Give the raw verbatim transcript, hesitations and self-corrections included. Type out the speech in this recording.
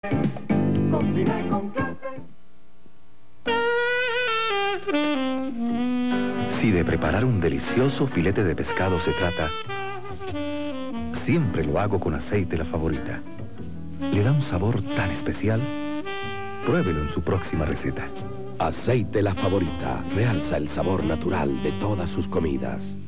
Cocina con clase. Si de preparar un delicioso filete de pescado se trata, siempre lo hago con aceite La Favorita. Le da un sabor tan especial. Pruébelo en su próxima receta. Aceite La Favorita realza el sabor natural de todas sus comidas.